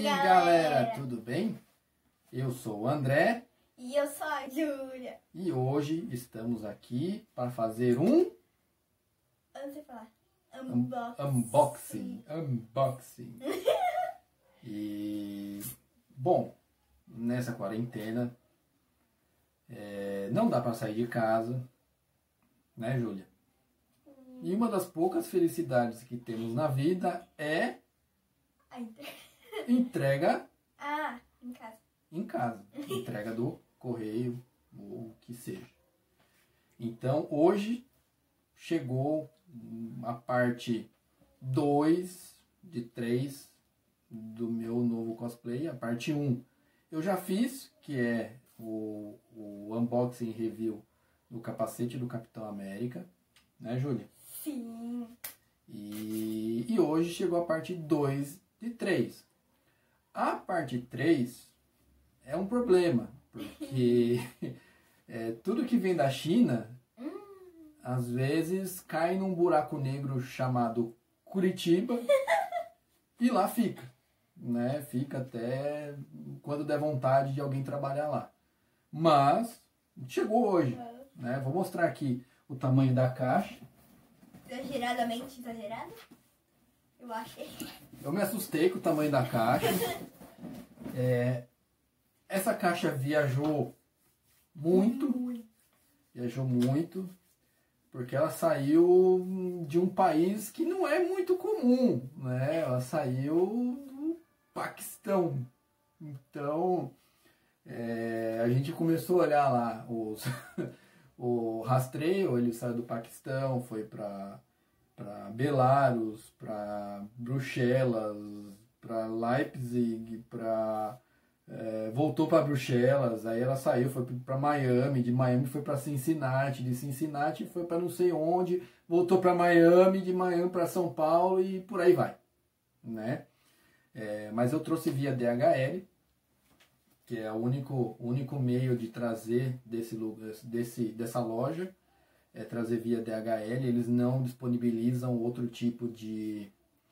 galera, tudo bem? Eu sou o André. E eu sou a Júlia. E hoje estamos aqui para fazer um... Antes de falar, Unboxing. E... Bom, nessa quarentena, não dá para sair de casa, né, Júlia? E uma das poucas felicidades que temos na vida é... A entrega... em casa. Em casa. Entrega do correio, ou o que seja. Então, hoje chegou a parte 2 de 3 do meu novo cosplay, a parte 1. Eu já fiz, que é o unboxing review do capacete do Capitão América, né, Júlia? Sim. E hoje chegou a parte 2 de 3. A parte 3 é um problema, porque tudo que vem da China, às vezes cai num buraco negro chamado Curitiba e lá fica, né? Fica até quando der vontade de alguém trabalhar lá. Mas chegou hoje, né? Vou mostrar aqui o tamanho da caixa. Exageradamente exagerado? Eu achei. Eu me assustei com o tamanho da caixa. Essa caixa viajou muito. Viajou muito. Porque ela saiu de um país que não é muito comum, né? Ela saiu do Paquistão. Então, a gente começou a olhar lá o rastreio. Ele saiu do Paquistão, foi para Belarus, para Bruxelas, para Leipzig, voltou para Bruxelas, aí ela saiu, foi para Miami, de Miami foi para Cincinnati, de Cincinnati foi para não sei onde, voltou para Miami, de Miami para São Paulo e por aí vai, né? Mas eu trouxe via DHL, que é o único meio de trazer dessa loja, trazer via DHL. Eles não disponibilizam outro tipo de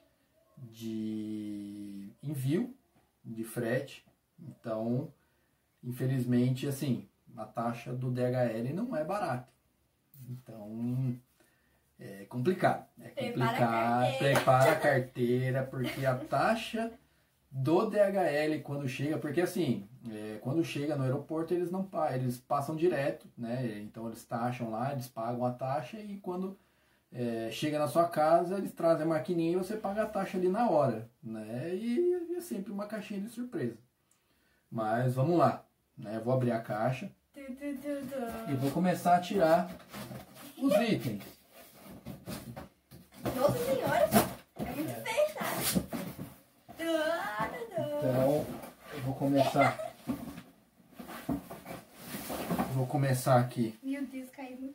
envio, de frete. Então, infelizmente, assim, a taxa do DHL não é barata. Então, é complicado. Prepara a carteira, porque a taxa do DHL quando chega, porque assim, quando chega no aeroporto eles não pagam, eles passam direto, né? Então eles taxam lá, eles pagam a taxa e quando chega na sua casa eles trazem a maquininha e você paga a taxa ali na hora, né? E é sempre uma caixinha de surpresa. Mas vamos lá, né? Vou abrir a caixa e vou começar a tirar os itens. Nossa senhora, é muito feio, tá? Então, eu vou começar aqui. Meu Deus, caiu muito.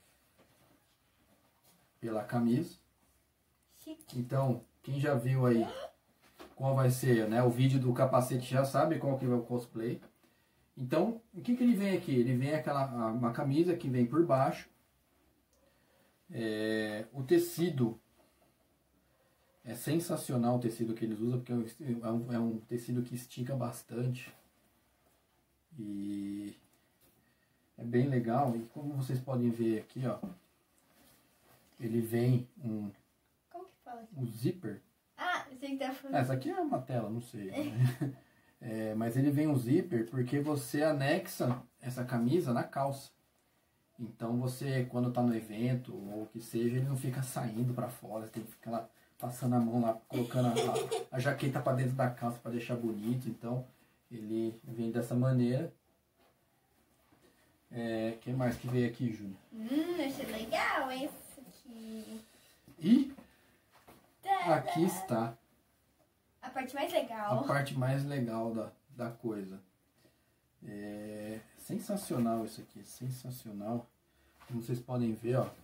Pela camisa. Chique. Então, quem já viu aí qual vai ser, né, o vídeo do capacete já sabe qual que vai o cosplay. Então, o que ele vem aqui? Ele vem uma camisa que vem por baixo. O tecido é sensacional, o tecido que eles usam, porque é um tecido que estica bastante. E é bem legal. E como vocês podem ver aqui, ó, ele vem Como que fala aqui? um zíper. Eu sei que tá falando. Essa aqui é uma tela, não sei. Né? Mas ele vem um zíper porque você anexa essa camisa na calça. Então você, quando tá no evento ou o que seja, ele não fica saindo para fora, você tem que ficar lá passando a mão lá, colocando a jaqueta para dentro da calça para deixar bonito. Então ele vem dessa maneira. Que mais que veio aqui, Júlia? Achei legal esse aqui. E aqui está a parte mais legal. a parte mais legal da coisa. Sensacional isso aqui, sensacional. Como vocês podem ver, ó,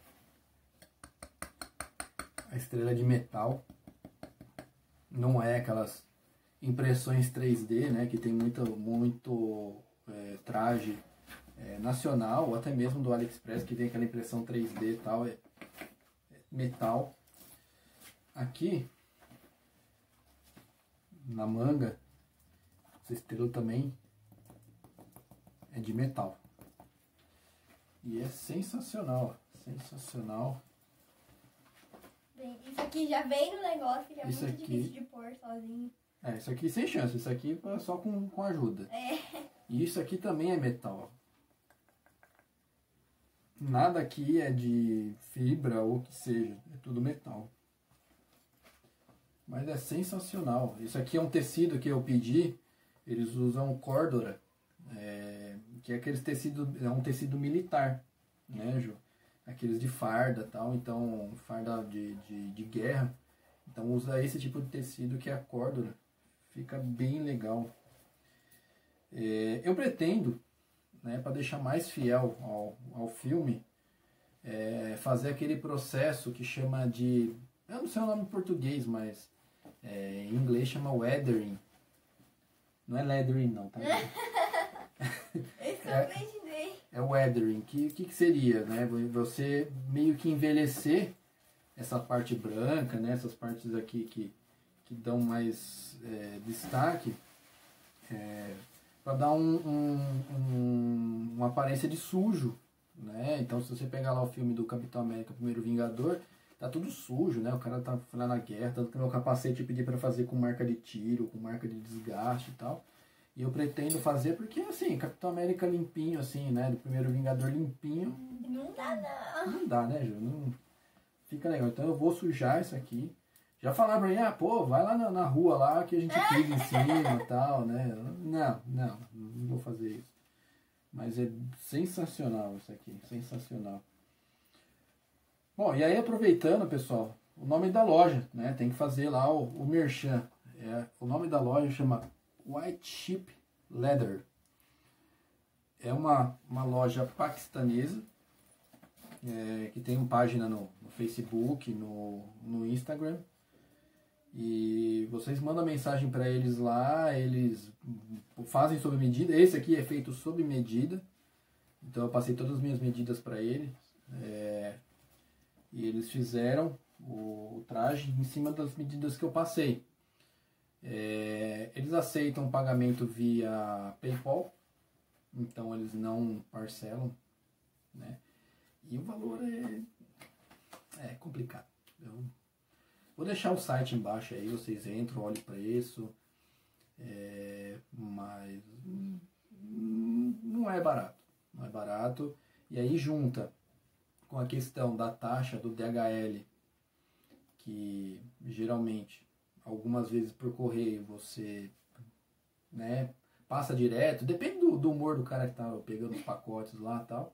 a estrela de metal. Não é aquelas impressões 3D, né, que tem muito traje nacional, ou até mesmo do AliExpress, que tem aquela impressão 3D e tal, metal. Aqui na manga Essa estrela também é de metal. E é sensacional, sensacional. Bem, isso aqui já vem no negócio, que é Isso muito aqui- difícil de pôr sozinho. Isso aqui sem chance, isso aqui é só com ajuda. É. E isso aqui também é metal. Nada aqui é de fibra ou o que seja, é tudo metal. Mas é sensacional. Isso aqui é um tecido que eu pedi, eles usam córdora, que é aqueles tecido, é um tecido militar, né, Ju? Aqueles de farda tal, então farda de guerra. Então usa esse tipo de tecido que é a córdora. Fica bem legal. Eu pretendo, né, para deixar mais fiel ao filme, fazer aquele processo que chama de... Eu não sei o nome em português, mas em inglês chama weathering. Não é leathering não, tá? Esse eu imaginei. É weathering. Que seria, né? Você meio que envelhecer essa parte branca, né? Essas partes aqui que dão mais destaque, para dar uma aparência de sujo, né? Então, se você pegar lá o filme do Capitão América, Primeiro Vingador, tá tudo sujo, né? O cara tá lá na guerra, tanto que meu capacete eu pedi para fazer com marca de tiro, com marca de desgaste e tal. E eu pretendo fazer porque, assim, Capitão América limpinho, assim, né? Do Primeiro Vingador limpinho. Não dá, não. Não dá, né, Ju? Não fica legal. Então eu vou sujar isso aqui. Já falaram pra mim, pô, vai lá na rua lá que a gente pisa em cima e tal, né? Não vou fazer isso. Mas é sensacional isso aqui, sensacional. Bom, e aí aproveitando, pessoal, o nome da loja, né? Tem que fazer lá o merchan. O nome da loja chama White Sheep Leather. É uma loja paquistanesa, que tem uma página no Facebook, no Instagram. E vocês mandam mensagem para eles lá, eles fazem sob medida. Esse aqui é feito sob medida. Então eu passei todas as minhas medidas para eles. E eles fizeram o traje em cima das medidas que eu passei. Eles aceitam pagamento via PayPal. Então eles não parcelam, né? E o valor é complicado. Eu vou deixar o site embaixo aí, vocês entram, olhem o preço. Mas não é barato. Não é barato. E aí junta com a questão da taxa do DHL, que geralmente, algumas vezes por correio, você, né, passa direto. Depende do humor do cara que tá pegando os pacotes lá e tal.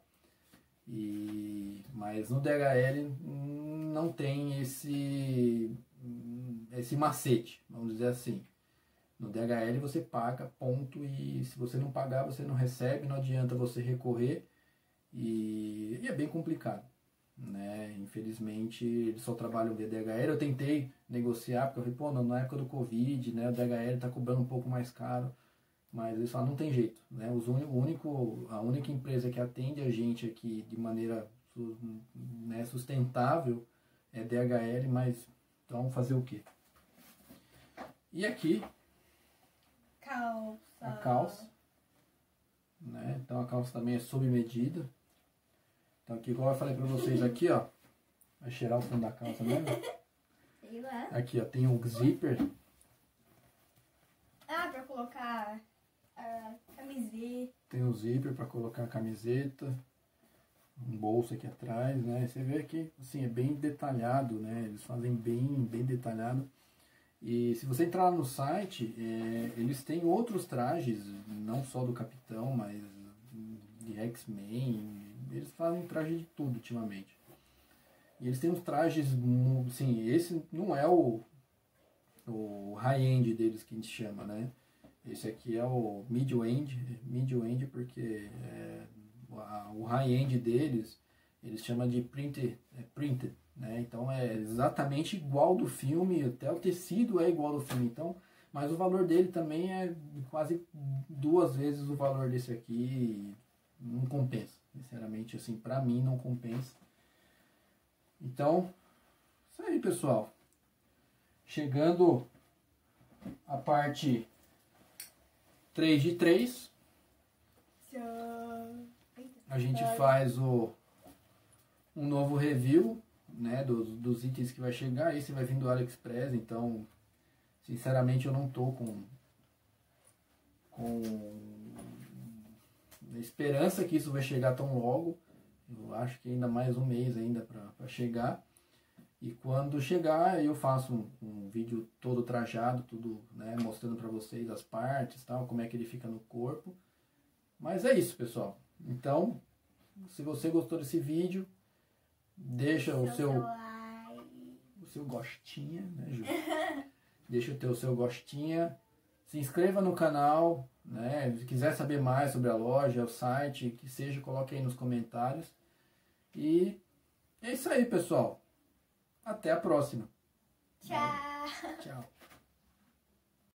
Mas no DHL não tem esse macete, vamos dizer assim. No DHL você paga, ponto, e se você não pagar, você não recebe, não adianta você recorrer, e é bem complicado, né? Infelizmente eles só trabalham via DHL. Eu tentei negociar, porque eu falei, na época do Covid, né, o DHL tá cobrando um pouco mais caro, mas eles falam, não tem jeito, né? A única empresa que atende a gente aqui de maneira, né, sustentável é DHL, mas então fazer o quê? E aqui a calça, né? Então a calça também é sob medida. Então aqui, igual eu falei pra vocês aqui, ó, vai cheirar o fundo da calça mesmo? Sei lá. Aqui, ó, tem um zíper. Pra colocar a camiseta. Tem um zíper para colocar a camiseta, um bolso aqui atrás, né? Você vê que, assim, é bem detalhado, né? Eles fazem bem detalhado. E se você entrar no site, eles têm outros trajes, não só do Capitão, mas de X-Men. Eles fazem traje de tudo ultimamente. E eles têm uns trajes, assim, esse não é o high-end deles que a gente chama, né? Esse aqui é o mid-end porque o high-end deles, eles chamam de printed, né? Então é exatamente igual do filme, até o tecido é igual do filme, então, mas o valor dele também é quase 2 vezes o valor desse aqui, não compensa, sinceramente, assim, pra mim não compensa. Então, isso aí, pessoal. Chegando a parte 3 de 3. Tchau. A gente faz um novo review, né, dos itens que vai chegar. Esse vai vir do AliExpress, então, sinceramente, eu não tô com esperança que isso vai chegar tão logo. Eu acho que ainda mais um mês ainda para chegar. E quando chegar, eu faço um vídeo todo trajado, tudo, né, mostrando para vocês as partes, tal, como é que ele fica no corpo. Mas é isso, pessoal. Então, se você gostou desse vídeo, deixa o seu gostinha, né, Ju? Deixa o seu gostinha. Se inscreva no canal, né? Se quiser saber mais sobre a loja, o site, que seja, coloque aí nos comentários. E é isso aí, pessoal. Até a próxima. Tchau. Tchau.